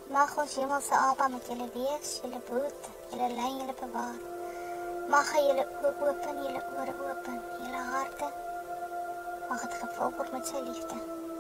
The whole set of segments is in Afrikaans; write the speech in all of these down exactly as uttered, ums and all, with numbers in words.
Mag ons hemelse Abba met julle wees, julle boet, julle lei, julle bewaar. Mag hy julle oë open, julle ore open, julle harte. Mag het gevul word met sy liefde.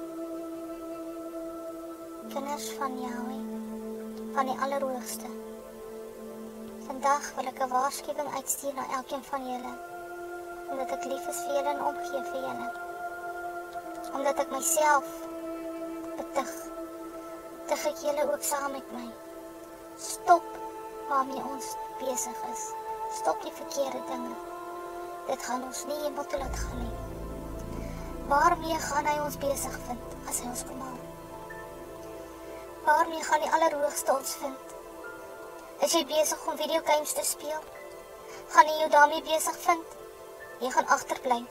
Kinders van Yahweh, van die Allerhoogste. Vandag wil ek 'n waarskuwing uitstuur na elkeen van julle, omdat ek lief is vir julle en omgee vir julle. Omdat ek myself betig, betig ek julle ook saam met my. Stop waarmee ons besig is. Stop die verkeerde dinge. Dit gaan ons nie hemel toe laat gaan nie. Waarmee gaan hy ons besig vind as hy ons kom haal? Waarmee gaan die Allerhoogste ons vind? Is jy besig om videogames te speel? Gaan hy jou daarmee besig vind? Jy gaan agterbly.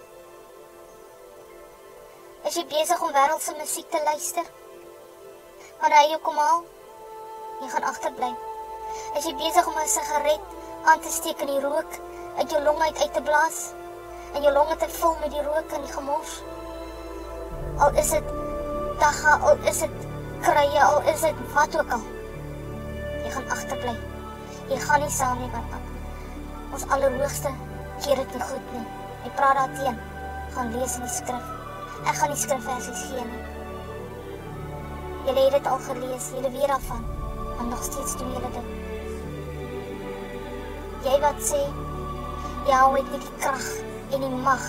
Is jy besig om wêreldse musiek te luister? Wanneer hy jou kom haal? Jy gaan agterbly. Is jy besig om 'n sigaret aan te steek en die rook uit jou long uit uit te blaas? En jou longe te vul met die rook en die gemors? Al is dit dagga, al is dit kruie, al is dit wat ook al. Jy gaan agterbly. Jy gaan nie saam nie, want ons Allerhoogste keer dit nie goed nie. Hy praat daarteen. Gaan lees in die skrif. Ek gaan die skrifversies gee nie. Julle het dit al gelees, julle weet daarvan, maar nog steeds doen julle dit. Jy wat sê, jou het nie die krag en die mag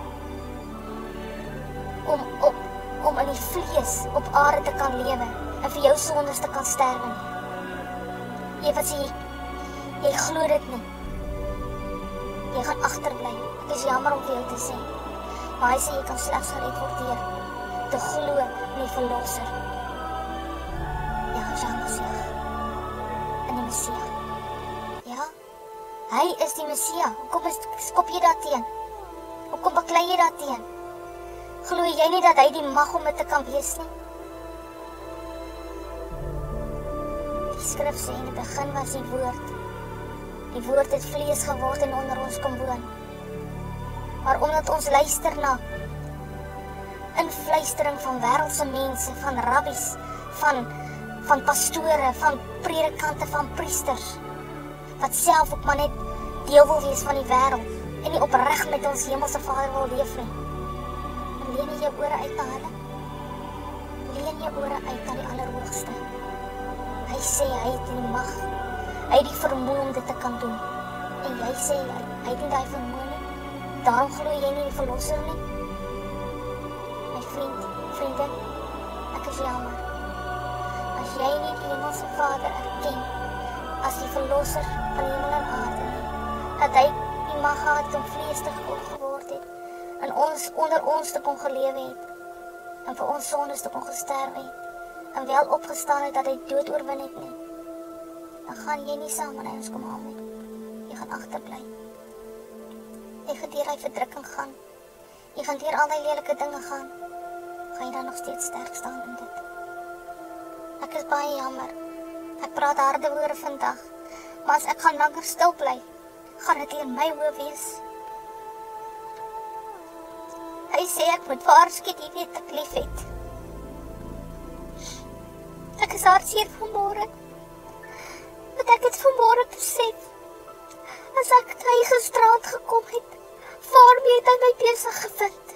om op om in die vlees op aarde te kan lewe en vir jou sondes te kan sterwe nie. Jy wat sê, jy glo dit nie. Jy gaan agterbly. Dit is jammer om vir jou te sê. Maar hy sê jy kan slegs gered word deur te glo in die Verlosser. Ja, Jean Messiah. In die Messiah. Ja, hy is die Messiah. Hoekom skop jy daarteen? Hoekom baklei jy daarteen? Glo jy nie dat hy die mag om dit te kan wees nie? Die skrif sê in die begin was die woord. Die woord het vlees geword en onder ons kom woon. Maar omdat ons luister na invluistering van wêreldse mense, van rabbies, van, van pastore, van predikante, van priesters, wat self ook maar net deel wil wees van die wêreld en nie opreg met ons hemelse Vader wil leef nie. En leen jy jou ore uit na hulle? Leen jou ore uit na die Allerhoogste. Hy sê hy het die mag, hy het die vermoë om dit te kan doen. En jy sê hy het nie die vermoë nie. Daarom glo jy nie die Verlosser nie. My vriend, vriendin, ek is jammer. As jy nie die hemelse Vader erken as die Verlosser van hemel en aarde nie, dat hy die mag gehad om vlees te geword het, en ons onder ons te kon gelewe het, en vir ons sondes te kon gesterwe het, en wel opgestaan het dat hy dood oorwin het nie, dan gaan jy nie saam met ons kom haal nie. Jy gaan agterbly. Jy gaan deur die verdrukking gaan. Jy gaan deur al die lelike dinge gaan. Gaan jy dan nog steeds sterk staan in dit? Ek is baie jammer. Ek praat harde woorde vandag, maar as ek gaan langer stil bly, gaan dit in my hoof wees. Hy sê ek moet waarsku die weet ek lief het. Ek is hartseer vanmôre, want ek het vanmôre besef, as ek uit hy gisterand gekom het, waarmee het hy my besig gevind?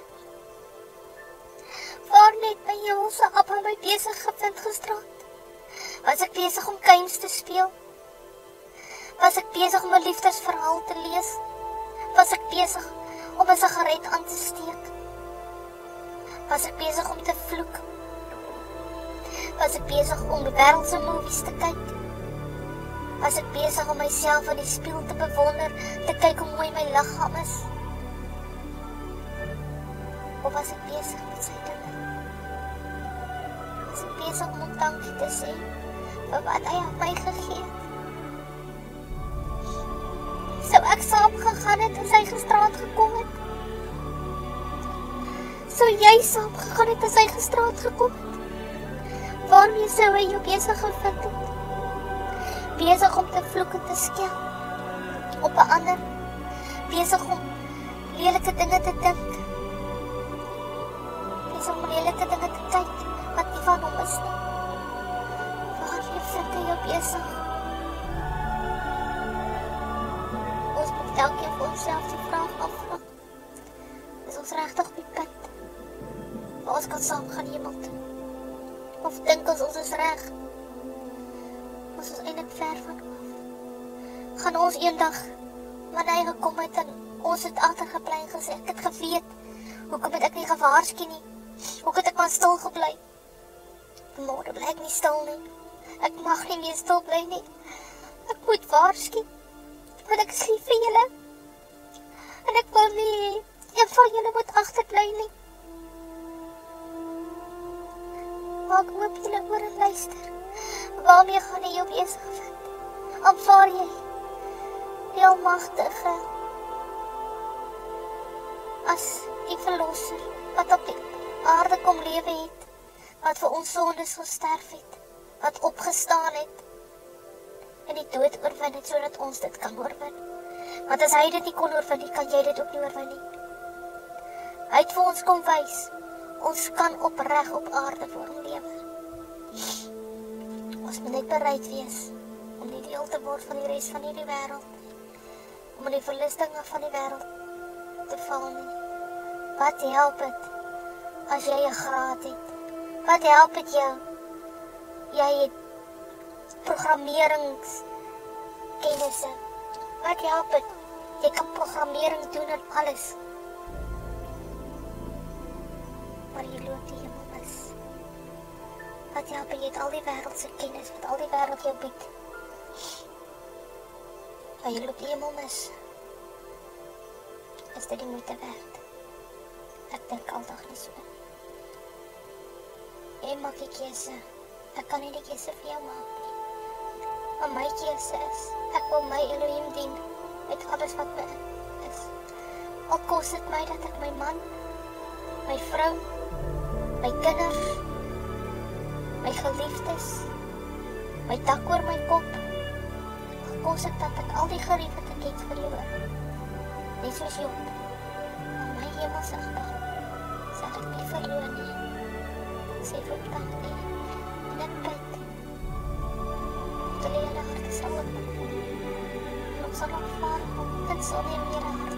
Waarmee het my hemelse Abba my besig gevind gisterand? Was ek besig om games te speel? Was ek besig om 'n liefdesverhaal te lees? Was ek besig om 'n sigaret aan te steek? Was ek besig om te vloek? Was ek besig om wêreldse movies te kyk? Was ek besig om myself in die spieël te bewonder, te kyk hoe mooi my liggaam is? Of was ek besig met sy dinge? Was ek besig om hom dankie te sê vir wat hy aan my gegee het? Sou ek saam gegaan het as hy gisterand gekom het? Sou jy saam gegaan het as hy gisterand gekom het? Waarmee sou hy jou besig gevind het? Besig om te vloek en te skel op 'n ander, besig om lelike dinge te dink, besig om lelike dinge te kyk wat nie van hom is nie. Waarmee vind hemel toe. Of dink ons ons is reg? Ons is eintlik ver van af. Gaan ons eendag, wanneer hy gekom het en ons het agtergebly en gesê, ek het geweet, hoekom het ek nie gewaarsku nie? Hoekom het ek maar stil gebly? Môre bly ek nie stil nie. Ek mag nie meer stil bly nie. Ek moet waarsku, want ek is lief vir julle. En ek wil nie, een van julle moet agterbly nie. Maar ek hoop julle oor en luister. Waarmee gaan jy jou besig vind? Aanvaar jy die Almagtige as die verlosser wat op die aarde kom lewe het, wat vir ons sondes gesterf het, wat opgestaan het en die dood oorwin het, sodat ons dit kan oorwin. Want as hy dit nie kon oorwin nie, kan jy dit ook nie oorwin nie. Hy het vir ons kom wys, ons kan opreg op aarde vir hom lewe. Ons moet net bereid wees om nie deel te word van die res van hierdie wêreld, om in die verlustinge van die wêreld te val nie. Wat help het as jy 'n graad het? Wat help het jou? Jy het programmeringskenisse. Wat help het? Jy kan programmering doen en alles. Maar jy loop die hemel mis. Wat help het? Jy het al die wêreldse kennis, wat al die wêreld jou bied. Maar jy loop die hemel mis. Is dit die moeite werd? Ek dink aldag nie so. Jy maak die keuse. Ek kan nie die keuse vir jou maak nie. Maar my keuse is, ek wil my Elohim dien met alles wat my is. Al kos dit my dat ek my man, my vrou, my kinders, my geliefdes, my dak oor my kop, al kos dit dat ek al die gerief wat ek het verloor. Net soos Job, aan my hemelse agter, sal ek nie verloor nie. Sê vir dank nie, en ek bid, dat hulle julle harte sal open, en ons sal aanvaar, en sal nie meer hart